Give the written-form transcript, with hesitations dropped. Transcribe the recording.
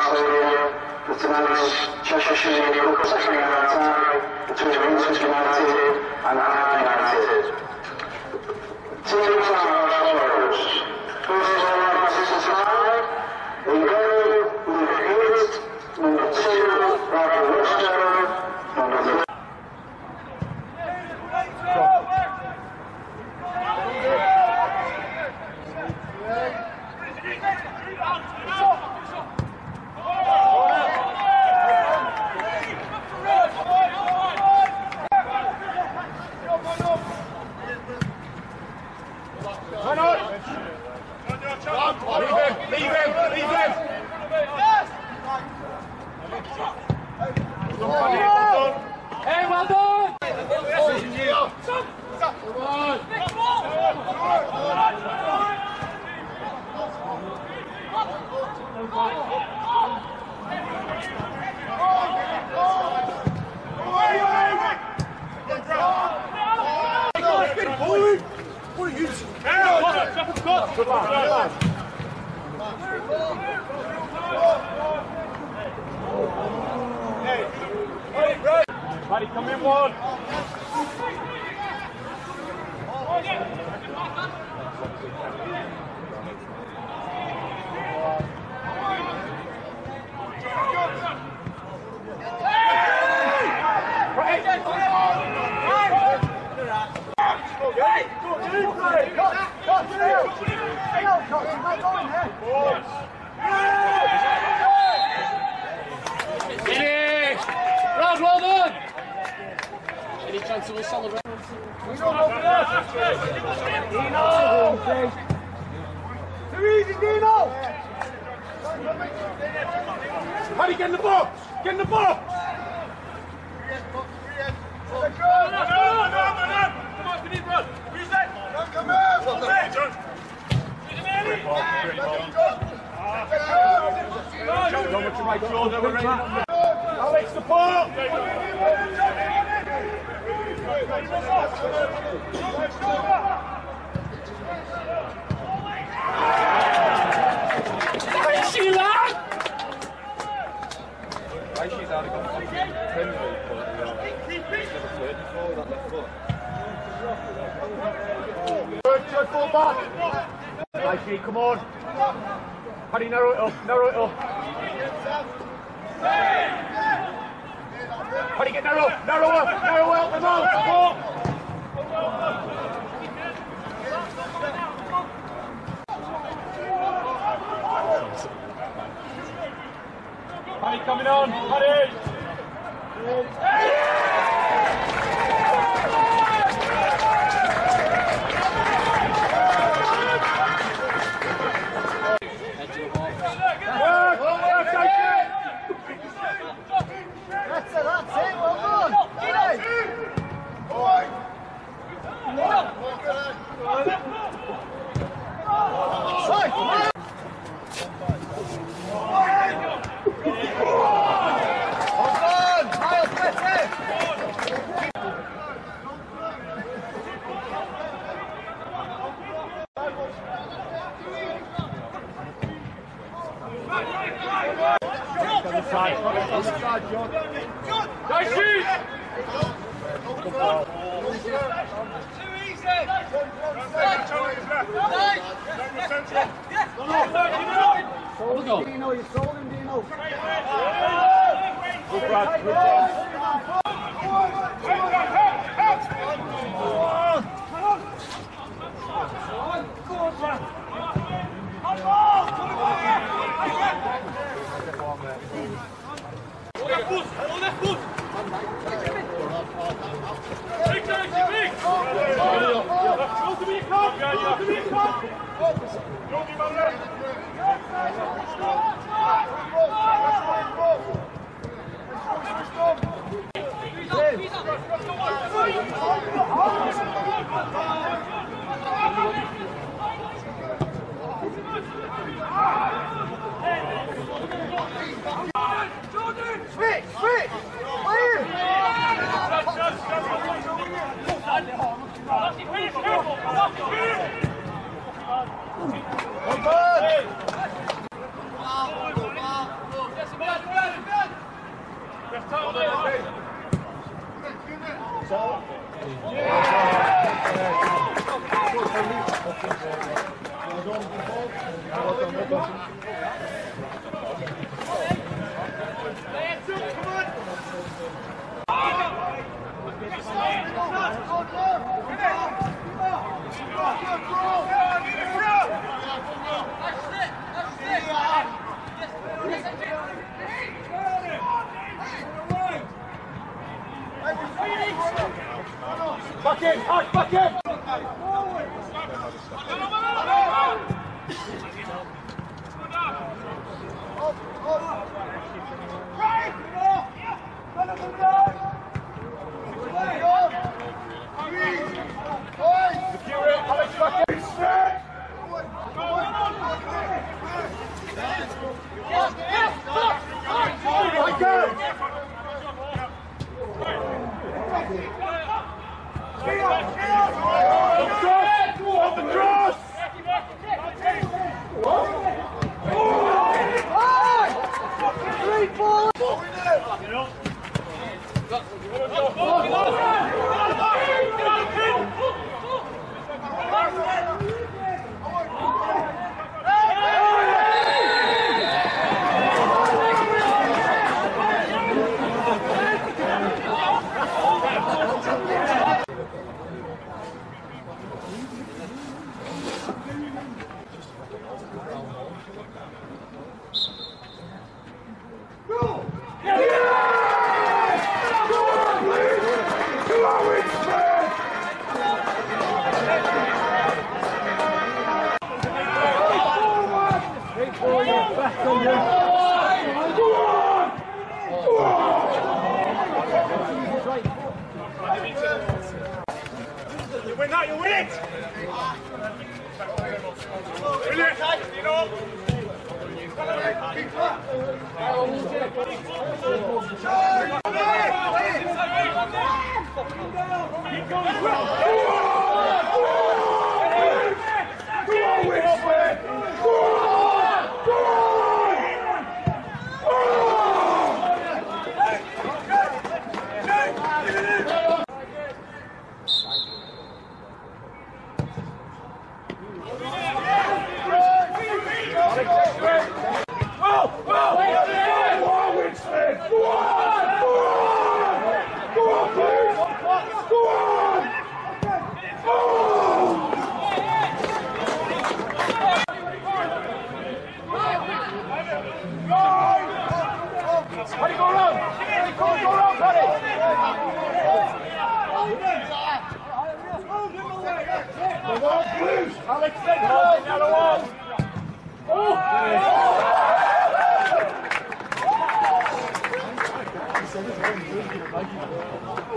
Stadium for tonight's Cheshire Cup second round tie between Winsford United and Hyde United. Teams are as follows. First of all, Manchester Hyde. In goal, number 8, number 2, Michael Winsford, number 3. Hey, well done! Paddy, come in one. Rod, well done! Any chance of us celebrating? Dino! Too easy, Dino! Paddy, get in the box! Get in the box! Alex, support! She lad! Why she's out of Premier League, but she's never played before with that left foot. Good full back! Nice, G, come on! Paddy, narrow it up, narrow it up! Paddy, get narrow up, come on! Paddy coming on, Paddy! Dino, you sold him, Dino. Good, Brad. Good job. Back in, Hyde, back in! Secure it, Alex, back in! Off the cross! You win that, you win it! Win it! You know? Keep going! Go on, Winsford! Go on! Go on! Paddy, go around! Go around, Paddy! Go on, Blues! Alex, take the line, yellow on! Oh!